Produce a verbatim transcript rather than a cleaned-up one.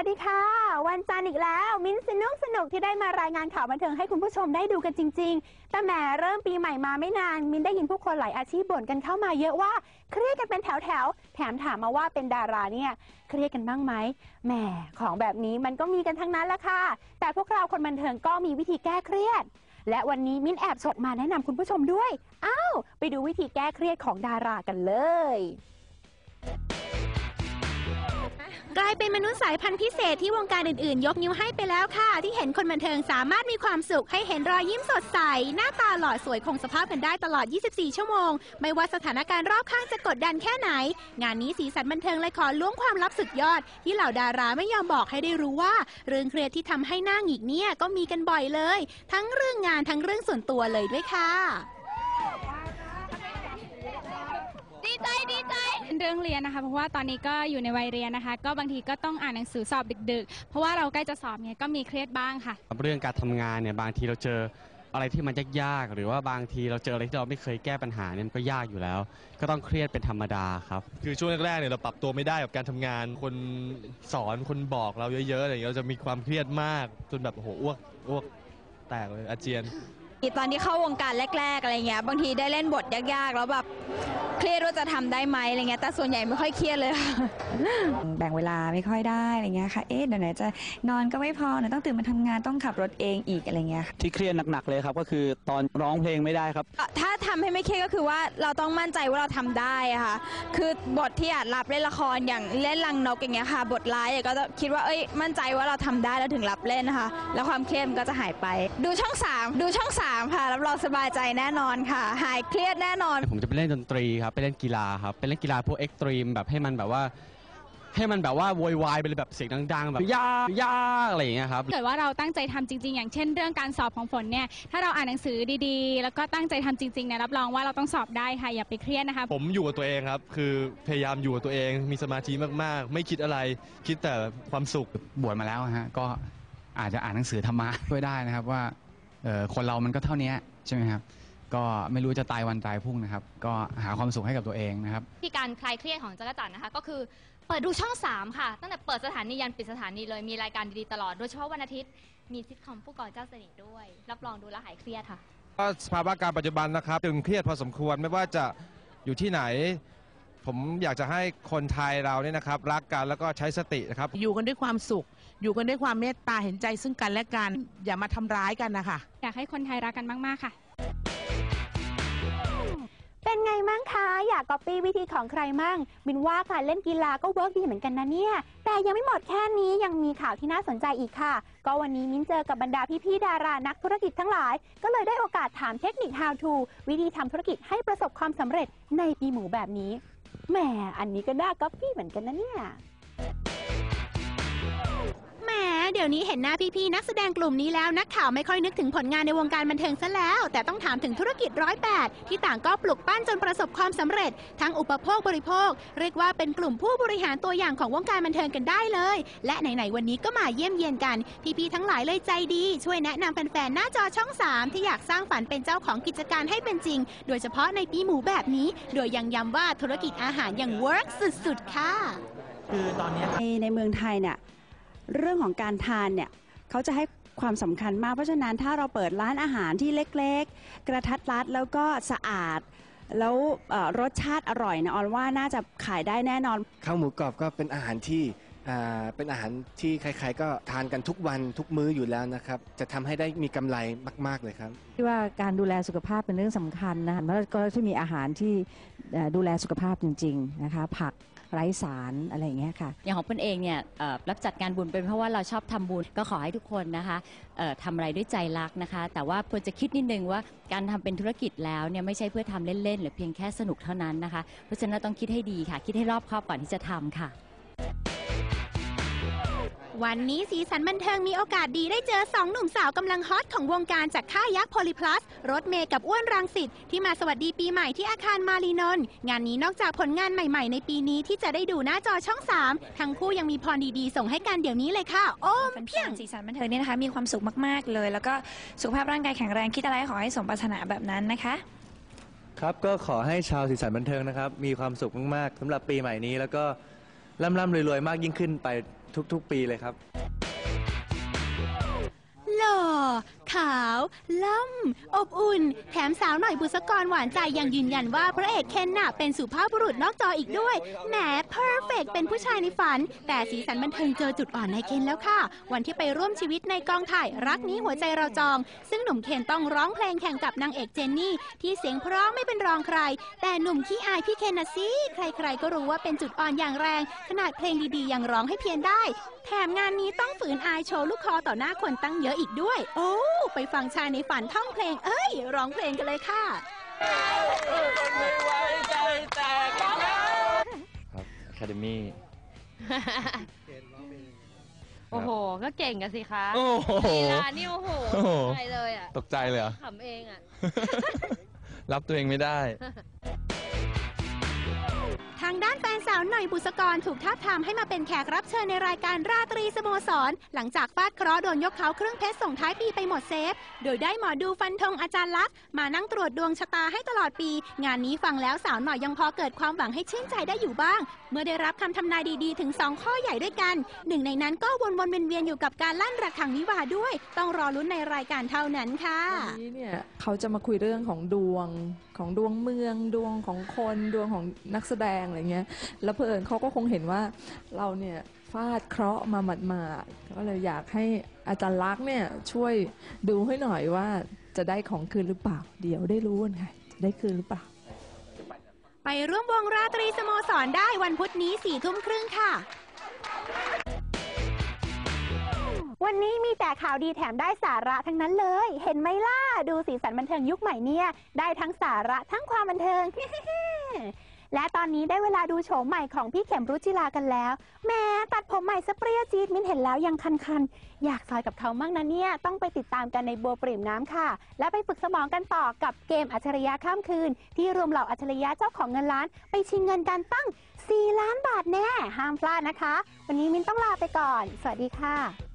วัสดีค่ะวันจันทร์อีกแล้วมิ้นสนุกสนุกที่ได้มารายงานข่าวบันเทิงให้คุณผู้ชมได้ดูกันจริงๆแต่แหมเริ่มปีใหม่มาไม่นานมิ้นได้ยินผู้คนหลายอาชีพบ่นกันเข้ามาเยอะว่าเครียดกันเป็นแถวๆแถมถามมาว่าเป็นดาราเนี่ยเครียดกันบ้างไหมแหมของแบบนี้มันก็มีกันทั้งนั้นแหละค่ะแต่พวกเราคนบันเทิงก็มีวิธีแก้เครียดและวันนี้มิ้นแอบฉกมาแนะนำคุณผู้ชมด้วยอ้าวไปดูวิธีแก้เครียดของดารากันเลยกลายเป็นมนุษย์สายพันธุ์พิเศษที่วงการอื่นๆยกนิ้วให้ไปแล้วค่ะที่เห็นคนบันเทิงสามารถมีความสุขให้เห็นรอยยิ้มสดใสหน้าตาหล่อสวยคงสภาพกันได้ตลอดยี่สิบสี่ชั่วโมงไม่ว่าสถานการณ์รอบข้างจะกดดันแค่ไหนงานนี้สีสันบันเทิงเลยขอล้วงความลับสุดยอดที่เหล่าดาราไม่ยอมบอกให้ได้รู้ว่าเรื่องเครียดที่ทำให้หน้าหงิกเนี่ยก็มีกันบ่อยเลยทั้งเรื่องงานทั้งเรื่องส่วนตัวเลยด้วยค่ะดีใจดีใจเรื่องเรียนนะคะเพราะว่าตอนนี้ก็อยู่ในวัยเรียนนะคะก็บางทีก็ต้องอ่านหนังสือสอบดึกๆเพราะว่าเราใกล้จะสอบเนี่ยก็มีเครียดบ้างค่ะเรื่องการทำงานเนี่ยบางทีเราเจออะไรที่มันยากๆหรือว่าบางทีเราเจออะไรที่เราไม่เคยแก้ปัญหาเนี่ยมันก็ยากอยู่แล้วก็ต้องเครียดเป็นธรรมดาครับคือช่วงแรกๆเนี่ยเราปรับตัวไม่ได้กับการทำงานคนสอนคนบอกเราเยอะๆอะไรอย่างเงี้ยเราจะมีความเครียดมากจนแบบโอ้โหอ้วกอ้วกแตกเลยอาเจียนตอนที่เข้าวงการแรกๆอะไรเงี้ยบางทีได้เล่นบทยากๆแล้วแบบเครียดว่าจะทำได้ไหมอะไรเงี้ยแต่ส่วนใหญ่ไม่ค่อยเครียดเลยแบ่งเวลาไม่ค่อยได้อะไรเงี้ยค่ะเอ๊ะเดี๋ยวไหนจะนอนก็ไม่พอเดี๋ยวต้องตื่นมาทำงานต้องขับรถเองอีกอะไรเงี้ยที่เครียดหนักๆเลยครับก็คือตอนร้องเพลงไม่ได้ครับถ้าทำให้ไม่เครียดก็คือว่าเราต้องมั่นใจว่าเราทำได้ค่ะคือบทที่อาจรับเล่นละครอย่างเล่นลังนกอย่างเงี้ยค่ะบทร้ายก็ต้องคิดว่าเอ้ยมั่นใจว่าเราทำได้แล้วถึงรับเล่นนะคะแล้วความเครียดมันก็จะหายไปดูช่องสามดูช่องสามค่ะรับรองสบายใจแน่นอนค่ะหายเครียดแน่นอนผมจะไปเล่นดนตรีครับไปเล่นกีฬาครับไปเล่นกีฬาพวกเอ็กตรีมแบบให้มันแบบว่าให้มันแบบว่าโวยวายไปเลยแบบเสียงดังๆแบบยากยากอะไรอย่างเงี้ยครับเกิดว่าเราตั้งใจทำจริงๆอย่างเช่นเรื่องการสอบของฝนเนี่ยถ้าเราอ่านหนังสือดีๆแล้วก็ตั้งใจทำจริงๆเนี่ยรับรองว่าเราต้องสอบได้ค่ะอย่าไปเครียดนะคะผมอยู่กับตัวเองครับคือพยายามอยู่กับตัวเองมีสมาธิมากๆไม่คิดอะไรคิดแต่ความสุขบวชมาแล้วฮะก็อาจจะอ่านหนังสือธรรมะช่วยได้นะครับว่าคนเรามันก็เท่านี้ใช่ไหมครับก็ไม่รู้จะตายวันตายพรุ่งนะครับก็หาความสุขให้กับตัวเองนะครับที่การคลายเครียดของจักรจันทร์นะคะก็คือเปิดดูช่องสามค่ะตั้งแต่เปิดสถานียันปิดสถานีเลยมีรายการดีๆตลอดโดยเฉพาะวันอาทิตย์มีซิทคอมผู้ก่อเจ้าเสน่ห์ด้วยรับรองดูแลหายเครียดค่ะก็สภาวะการปัจจุบันนะครับตึงเครียดพอสมควรไม่ว่าจะอยู่ที่ไหนผมอยากจะให้คนไทยเราเนี่ยนะครับรักกันแล้วก็ใช้สตินะครับอยู่กันด้วยความสุขอยู่กันด้วยความเมตตาเห็นใจซึ่งกันและกันอย่ามาทำร้ายกันนะคะอยากให้คนไทยรักกันมากๆค่ะเป็นไงมั่งคะอยากก๊อปปี้วิธีของใครมั่งมินว่าการเล่นกีฬาก็เวิร์กดีเหมือนกันนะเนี่ยแต่ยังไม่หมดแค่นี้ยังมีข่าวที่น่าสนใจอีกค่ะก็วันนี้มิ้นเจอกับบรรดาพี่ๆดารานักธุรกิจทั้งหลายก็เลยได้โอกาสถามเทคนิค how to วิธีทำธุรกิจให้ประสบความสำเร็จในปีหมูแบบนี้แหมอันนี้ก็น่าก๊อปปี้เหมือนกันนะเนี่ยแหมเดี๋ยวนี้เห็นหน้าพี่ๆนักแสดงกลุ่มนี้แล้วนักข่าวไม่ค่อยนึกถึงผลงานในวงการบันเทิงซะแล้วแต่ต้องถามถึงธุรกิจร้อยแปดที่ต่างก็ปลุกปั้นจนประสบความสำเร็จทั้งอุปโภคบริโภคเรียกว่าเป็นกลุ่มผู้บริหารตัวอย่างของวงการบันเทิงกันได้เลยและไหนๆวันนี้ก็มาเยี่ยมเยียนกันพี่ๆทั้งหลายเลยใจดีช่วยแนะนำแฟนๆหน้าจอช่องสามที่อยากสร้างฝันเป็นเจ้าของกิจการให้เป็นจริงโดยเฉพาะในปีหมูแบบนี้โดยยังย้ำว่าธุรกิจอาหารยังเวิร์กสุดๆค่ะคือตอนนี้ในเมืองไทยเนี่ยเรื่องของการทานเนี่ยเขาจะให้ความสำคัญมากเพราะฉะนั้นถ้าเราเปิดร้านอาหารที่เล็กๆกระทัดรัดแล้วก็สะอาดแล้วรสชาติอร่อยนะออนว่าน่าจะขายได้แน่นอนข้าวหมูกรอบก็เป็นอาหารที่เป็นอาหารที่ใครๆก็ทานกันทุกวันทุกมื้ออยู่แล้วนะครับจะทำให้ได้มีกำไรมากๆเลยครับที่ว่าการดูแลสุขภาพเป็นเรื่องสำคัญนะคะแล้วก็จะมีอาหารที่ดูแลสุขภาพจริงๆนะคะผักไร้สารอะไรอย่างเงี้ยค่ะอย่างของเปิ้ลเองเนี่ยรับจัดงานบุญเป็นเพราะว่าเราชอบทำบุญก็ขอให้ทุกคนนะคะทำอะไรด้วยใจรักนะคะแต่ว่าควรจะคิดนิดนึงว่าการทำเป็นธุรกิจแล้วเนี่ยไม่ใช่เพื่อทำเล่นๆหรือเพียงแค่สนุกเท่านั้นนะคะเพราะฉะนั้นต้องคิดให้ดีค่ะคิดให้รอบคอบก่อนที่จะทำค่ะวันนี้สีสันบันเทิงมีโอกาสดีได้เจอสองหนุ่มสาวกำลังฮอตของวงการจากค่ายยักษ์โพลิพลัสรถเมย์กับอ้วนรังสิตที่มาสวัสดีปีใหม่ที่อาคารมารีนนท์งานนี้นอกจากผลงานใหม่ๆในปีนี้ที่จะได้ดูหน้าจอช่องสามทั้งคู่ยังมีพรดีๆส่งให้กันเดี๋ยวนี้เลยค่ะโอ้มเพียงสีสันบันเทิงนี่นะคะมีความสุขมากๆเลยแล้วก็สุขภาพร่างกายแข็งแรงคิดอะไรขอให้สมปรารถนาแบบนั้นนะคะครับก็ขอให้ชาวสีสันบันเทิงนะครับมีความสุขมากๆสำหรับปีใหม่นี้แล้วก็ร่ำๆรวยๆมากยิ่งขึ้นไปทุกๆ ปีเลยครับหล่อขาวล่ำอบอุ่น แถมสาวหน่อยบุษกรหวานใจยังยืนยันว่าพระเอกเคนน่ะเป็นสุภาพบุรุษนอกจออีกด้วยแหมเพอร์เฟกเป็นผู้ชายในฝัน แต่สีสันบันเทิงเจอจุดอ่อนในเคนแล้วค่ะ วันที่ไปร่วมชีวิตในกองถ่ายรักนี้หัวใจเราจอง ซึ่งหนุ่มเคนต้องร้องเพลงแข่งกับนางเอกเจนนี่ที่เสียงเพราะไม่เป็นรองใคร แต่หนุ่มขี้อายพี่เคนน่ะสิใครๆก็รู้ว่าเป็นจุดอ่อนอย่างแรง ขนาดเพลงดีๆยังร้องให้เพี้ยนได้ แถมงานนี้ต้องฝืนอายโชว์ลูกคอต่อหน้าคนตั้งเยอะอีกด้วยโอ้ไปฟังชายในฝันท่องเพลงเอ้ยร้องเพลงกันเลยค่ะครับ Academy โอ้โห ก็เก่งกันสิคะโอ้โหลีลานี่โอ้โหโอ้โหตกใจเลยอ่ะตกใจเลยเหรอขำเองอ่ะรับตัวเองไม่ได้ทางด้านแฟนสาวหน่อยบุษกรถูกทาบทามให้มาเป็นแขกรับเชิญในรายการราตรีสโมสร หลังจากฟาดเคราะห์โดนยกเขาเครื่องเพชรส่งท้ายปีไปหมดเซฟ โดยได้หมอดูฟันธงอาจารย์ลักษณ์มานั่งตรวจดวงชะตาให้ตลอดปี งานนี้ฟังแล้วสาวหน่อยยังพอเกิดความหวังให้ชื่นใจได้อยู่บ้าง เมื่อได้รับคำทำนายดีๆถึงสองข้อใหญ่ด้วยกันหนึ่งในนั้นก็วนๆเวียนๆอยู่กับการลั่นระฆังวิวาห์ด้วย ต้องรอลุ้นในรายการเท่านั้นค่ะวันนี้เนี่ยเขาจะมาคุยเรื่องของดวงของดวงเมืองดวงของคนดวงของนักแสดงอะไรเงี้ยแล้วเผอิญเขาก็คงเห็นว่าเราเนี่ยฟาดเคราะห์มาหมาดๆก็เลยอยากให้อาจารย์ลักษณ์เนี่ยช่วยดูให้หน่อยว่าจะได้ของคืนหรือเปล่าเดี๋ยวได้รู้กันค่ะจะได้คืนหรือเปล่าไปร่วมวงราตรีสโมสรได้วันพุธนี้สี่ทุ่มครึ่งค่ะ วันนี้มีแต่ข่าวดีแถมได้สาระทั้งนั้นเลย เห็นไหมล่ะ ดูสีสันบันเทิงยุคใหม่เนี่ยได้ทั้งสาระทั้งความบันเทิง และตอนนี้ได้เวลาดูโฉมใหม่ของพี่เข็มรุจิรากันแล้วแม้ตัดผมใหม่สเปรี้ยจี๊ดมิ้นเห็นแล้วยังคันๆอยากซอยกับเขามั่งนะเนี่ยต้องไปติดตามกันในบัวปริ่มน้ำค่ะและไปฝึกสมองกันต่อกับเกมอัจฉริยะข้ามคืนที่รวมเหล่าอัจฉริยะเจ้าของเงินล้านไปชิงเงินกันตั้งสี่ล้านบาทแน่ห้ามพลาดนะคะวันนี้มิ้นต้องลาไปก่อนสวัสดีค่ะ